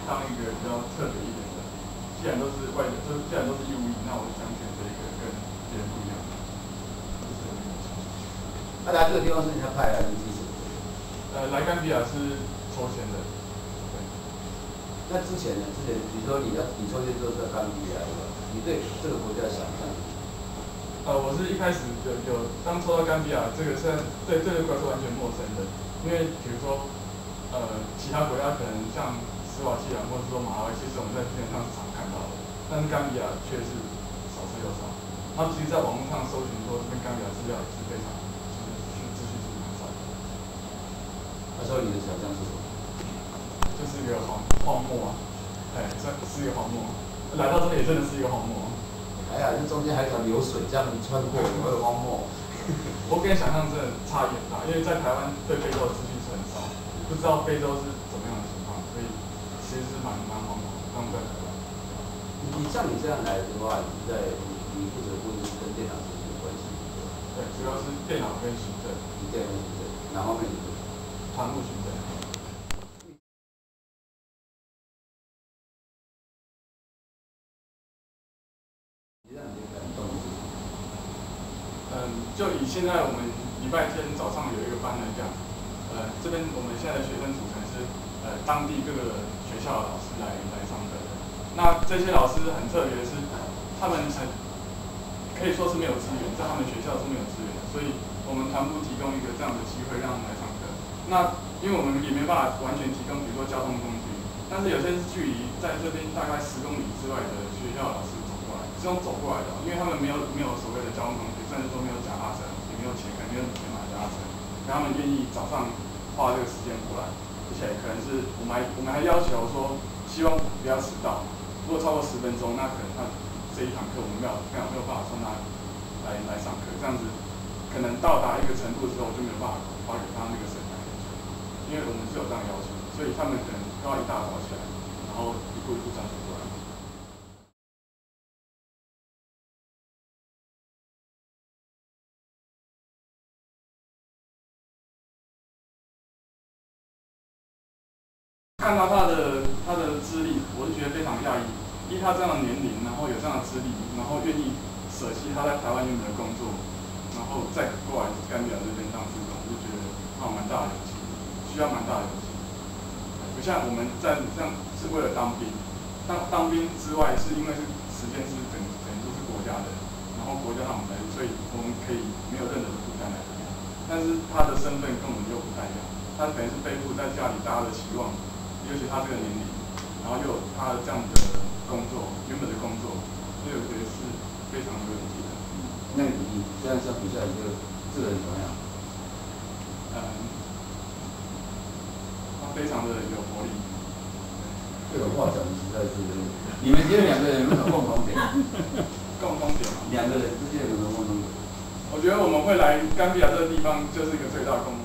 当一个比较特别一点的。既然都是既然都是义务役，那我想选择一个跟别人不一样的。 那来这个地方是人家派来的，是什么？ 来甘比亚是抽签的。对。 那之前呢？比如说你抽签之后在甘比亚，对吧？你对这个国家想象？ 我是一开始当抽到甘比亚这个是对这个国家是完全陌生的，因为比如说其他国家可能像斯瓦季兰或者说马拉维，其实我们在新闻上是常看到的，但是甘比亚却是少之又少。他其实在网络上搜寻说这边甘比亚资料也是非常资讯是蛮少的。 那时候你的想象是什么？ 就是一个荒漠啊，是一个荒漠。来到这里也真的是一个荒漠。 还好，这中间还有条流水这样穿过，有没有荒漠？ 我跟你想象真的差异很大，因为在台湾对非洲的资讯是很少，不知道非洲是怎么样的情况，所以其实是蛮荒漠的。当在台湾， 像你这样来的话，你负责部是跟电脑是有关系？ 对，主要是电脑跟行政。 电脑跟行政，哪方面？ 团务行政。就以现在我们礼拜天早上有一个班来讲，这边我们现在的学生组成是当地各个学校的老师来上课的。那这些老师很特别的是，他们可以说是没有资源，在他们学校是没有资源的，所以我们团部提供一个这样的机会让他们来上课。那因为我们也没办法完全提供，比如说交通工具，但是有些是距离在这边大概10公里之外的学校的老师走过来，是用走过来的，因为他们没有所谓的交通工具，甚至说没有脚踏车，也没有钱，可能没有钱买脚踏车，然后他们愿意早上花这个时间过来，而且可能是我们还要求说，希望不要迟到，如果超过10分钟，那可能他这一堂课我们没有办法送他来上课，这样子可能到达一个程度之后就没有办法发给他那个审查，因为我们是有这样要求，所以他们可能都要一大早起来，然后一步一步这样走过来。看到他的资历，我是觉得非常讶异。依他这样的年龄，然后有这样的资历，然后愿意舍弃他在台湾原本的工作，然后再过来甘比亚这边当志工，我就觉得他有蛮大的勇气，需要蛮大的勇气。不像我们这样是为了当兵，当兵之外是因为是时间是整个都是国家的，然后国家让我们来，所以我们可以没有任何的负担来这边。但是他的身份跟我们又不太一样，他等于是背负在家里大家的期望。尤其他这个年龄，然后又有他这样的工作，原本的工作，所以我觉得是非常有勇气的。 那你这样相比下来，这个人怎么样？ 他非常的有活力。 这个话讲的实在是，你们这2个人有没有共同点？ 共同点嘛？2 个人之间有什么共同点？ 我觉得我们会来甘比亚这个地方，就是一个最大的共同点。